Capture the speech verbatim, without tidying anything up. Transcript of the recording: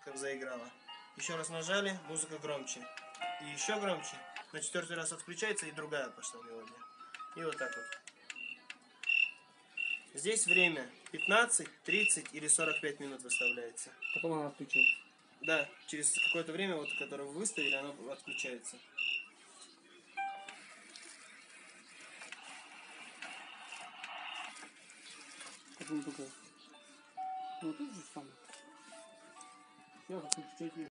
как заиграла. Еще раз нажали, музыка громче. И еще громче. На четвертый раз отключается, и другая пошла мелодия. И вот так вот. Здесь время пятнадцать, тридцать или сорок пять минут выставляется. Потом она отключается. Да, через какое-то время, вот, которое вы выставили, оно отключается. Потом такое. Ну тут же самое. Все, отключайте.